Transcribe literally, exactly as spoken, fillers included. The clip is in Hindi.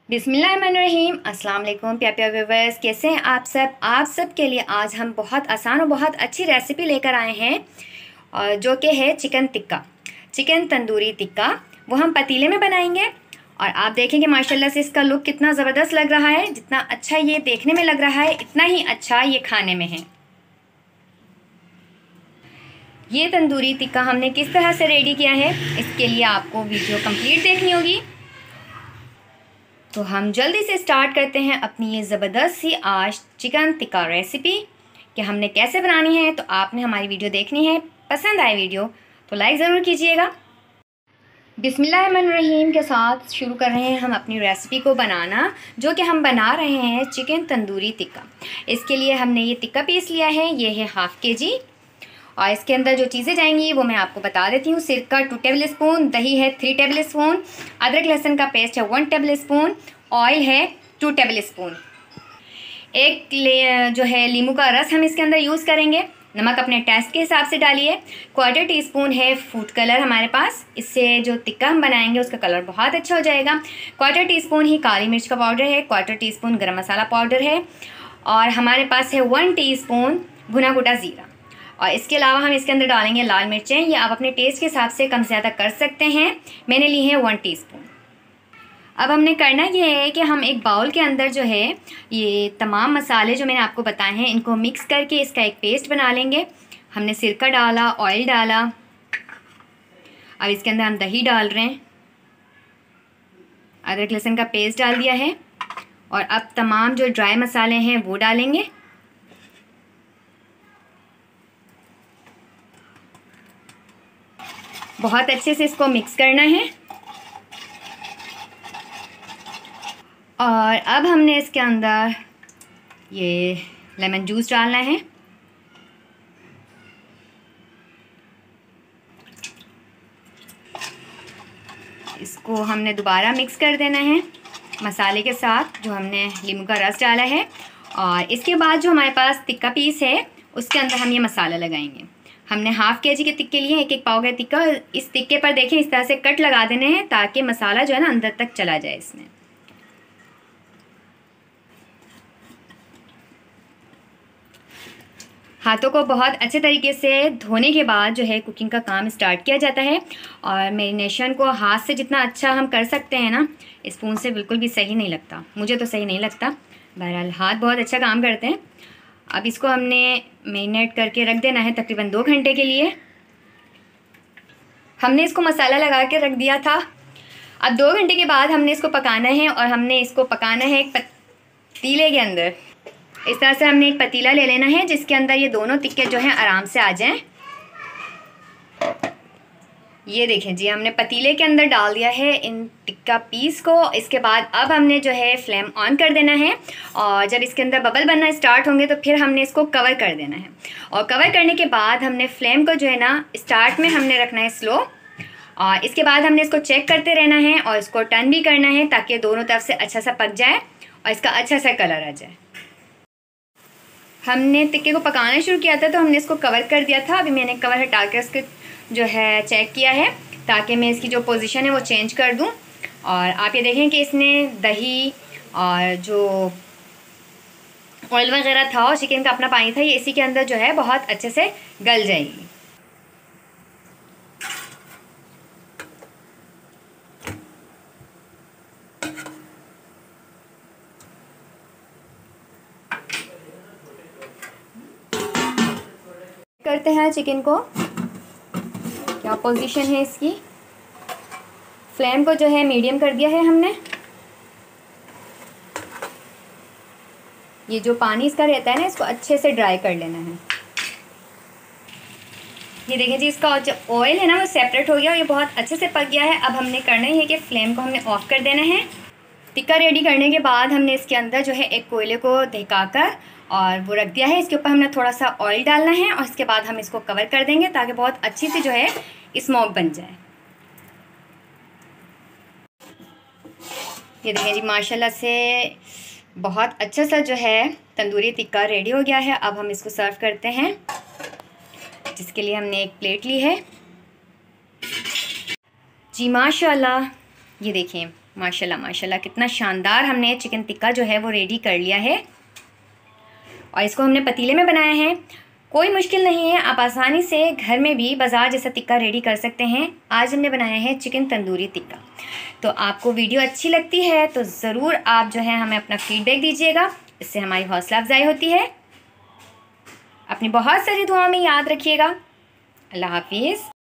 बिस्मिल्लाहिर्रहमानिर्रहीम। अस्सलाम वालेकुम प्यारे प्यारे व्यूअर्स, कैसे हैं आप सब। आप सब के लिए आज हम बहुत आसान और बहुत अच्छी रेसिपी लेकर आए हैं, और जो कि है चिकन टिक्का, चिकन तंदूरी टिक्का। वो हम पतीले में बनाएंगे और आप देखेंगे माशाल्लाह से इसका लुक कितना ज़बरदस्त लग रहा है। जितना अच्छा ये देखने में लग रहा है, इतना ही अच्छा ये खाने में है। ये तंदूरी टिक्का हमने किस तरह से रेडी किया है, इसके लिए आपको वीडियो कंप्लीट देखनी होगी। तो हम जल्दी से स्टार्ट करते हैं अपनी ये ज़बरदस्त सी आज चिकन टिक्का रेसिपी कि हमने कैसे बनानी है। तो आपने हमारी वीडियो देखनी है, पसंद आए वीडियो तो लाइक ज़रूर कीजिएगा। बिस्मिल्लाहिर्रहमानिर्रहीम के साथ शुरू कर रहे हैं हम अपनी रेसिपी को बनाना, जो कि हम बना रहे हैं चिकन तंदूरी टिक्का। इसके लिए हमने ये टिक्का पीस लिया है, ये है हाफ़ के जी। और इसके अंदर जो चीज़ें जाएंगी वो मैं आपको बता देती हूँ। सिरका टू टेबल स्पून, दही है थ्री टेबल स्पून, अदरक लहसुन का पेस्ट है वन टेबल स्पून, ऑयल है टू टेबल स्पून, एक ले जो है नींबू का रस हम इसके अंदर यूज़ करेंगे। नमक अपने टेस्ट के हिसाब से डालिए। क्वार्टर टी स्पून है फूड कलर हमारे पास, इससे जो टिक्का हम बनाएंगे उसका कलर बहुत अच्छा हो जाएगा। क्वार्टर टी स्पून ही काली मिर्च का पाउडर है, क्वार्टर टी स्पून गर्म मसाला पाउडर है, और हमारे पास है वन टी स्पून भुना कुटा ज़ीरा। और इसके अलावा हम इसके अंदर डालेंगे लाल मिर्चें, ये आप अपने टेस्ट के हिसाब से कम ज़्यादा कर सकते हैं। मैंने ली है वन टीस्पून। अब हमने करना ये है कि हम एक बाउल के अंदर जो है ये तमाम मसाले जो मैंने आपको बताए हैं इनको मिक्स करके इसका एक पेस्ट बना लेंगे। हमने सिरका डाला, ऑयल डाला, अब इसके अंदर हम दही डाल रहे हैं, अदरक लहसुन का पेस्ट डाल दिया है, और अब तमाम जो ड्राई मसाले हैं वो डालेंगे। बहुत अच्छे से इसको मिक्स करना है। और अब हमने इसके अंदर ये लेमन जूस डालना है। इसको हमने दोबारा मिक्स कर देना है मसाले के साथ जो हमने नींबू का रस डाला है। और इसके बाद जो हमारे पास टिक्का पीस है उसके अंदर हम ये मसाला लगाएंगे। हमने हाफ़ के जी के टिक्के लिए एक एक पाव का टिक्का। इस टिक्के पर देखें इस तरह से कट लगा देने हैं ताकि मसाला जो है ना अंदर तक चला जाए इसमें। हाथों को बहुत अच्छे तरीके से धोने के बाद जो है कुकिंग का काम स्टार्ट किया जाता है। और मैरिनेशन को हाथ से जितना अच्छा हम कर सकते हैं ना, स्पून से बिल्कुल भी सही नहीं लगता, मुझे तो सही नहीं लगता। बहरहाल हाथ बहुत अच्छा काम करते हैं। अब इसको हमने मैरिनेट करके रख देना है तकरीबन दो घंटे के लिए। हमने इसको मसाला लगा के रख दिया था। अब दो घंटे के बाद हमने इसको पकाना है, और हमने इसको पकाना है एक पतीले के अंदर। इस तरह से हमने एक पतीला ले लेना है जिसके अंदर ये दोनों टिक्के जो हैं आराम से आ जाएं। ये देखें जी, हमने पतीले के अंदर डाल दिया है इन टिक्का पीस को। इसके बाद अब हमने जो है फ्लेम ऑन कर देना है, और जब इसके अंदर बबल बनना स्टार्ट होंगे तो फिर हमने इसको कवर कर देना है। और कवर करने के बाद हमने फ्लेम को जो है ना स्टार्ट में हमने रखना है स्लो, और इसके बाद हमने इसको चेक करते रहना है और इसको टर्न भी करना है ताकि दोनों तरफ से अच्छा सा पक जाए और इसका अच्छा सा कलर आ जाए। हमने टिक्के को पकाना शुरू किया था तो हमने इसको कवर कर दिया था। अभी मैंने कवर हटा कर इसके जो है चेक किया है ताकि मैं इसकी जो पोजीशन है वो चेंज कर दूं। और आप ये देखें कि इसने दही और जो ऑयल वगैरह था और चिकन का अपना पानी था, ये इसी के अंदर जो है बहुत अच्छे से गल जाएगी। करते हैं चिकन को, क्या पोजीशन है इसकी। फ्लेम को जो है मीडियम कर दिया है हमने। ये जो पानी इसका रहता है ना, इसको अच्छे से ड्राई कर लेना है। ये देखें जी, इसका जो ऑयल है ना वो सेपरेट हो गया और ये बहुत अच्छे से पक गया है। अब हमने करना ही है कि फ्लेम को हमने ऑफ कर देना है। टिक्का रेडी करने के बाद हमने इसके अंदर जो है एक कोयले को धकाकर और वो रख दिया है। इसके ऊपर हमने थोड़ा सा ऑयल डालना है और इसके बाद हम इसको कवर कर देंगे ताकि बहुत अच्छी से जो है स्मोक बन जाए। ये देखें जी, माशाल्लाह से बहुत अच्छा सा जो है तंदूरी टिक्का रेडी हो गया है। अब हम इसको सर्व करते हैं, जिसके लिए हमने एक प्लेट ली है। जी माशाल्लाह, ये देखें माशाल्लाह माशाल्लाह कितना शानदार हमने चिकन टिक्का जो है वो रेडी कर लिया है। और इसको हमने पतीले में बनाया है। कोई मुश्किल नहीं है, आप आसानी से घर में भी बाज़ार जैसा टिक्का रेडी कर सकते हैं। आज हमने बनाया है चिकन तंदूरी टिक्का। तो आपको वीडियो अच्छी लगती है तो ज़रूर आप जो है हमें अपना फीडबैक दीजिएगा, इससे हमारी हौसला अफजाई होती है। अपनी बहुत सारी दुआओं में याद रखिएगा। अल्लाह हाफिज़।